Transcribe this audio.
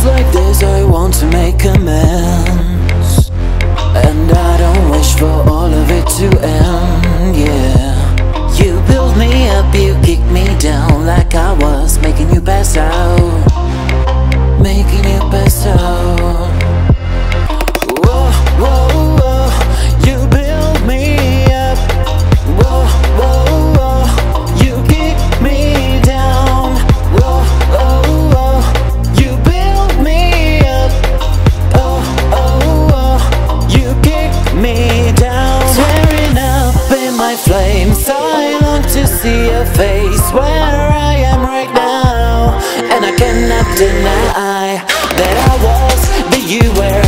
times like this I want to make amends, and I don't wish for all of it to end, yeah. You built me up, you kicked me down like I was making you pass out, making you pass out. Whoa, whoa, whoa, you built me up. Whoa, whoa, whoa, you kicked me down. Whoa, whoa, whoa, you built me up. Oh, oh, oh, you kicked me down. Tearing up in my flames, I long to see your face where I am right now, and I cannot deny that I was, but you were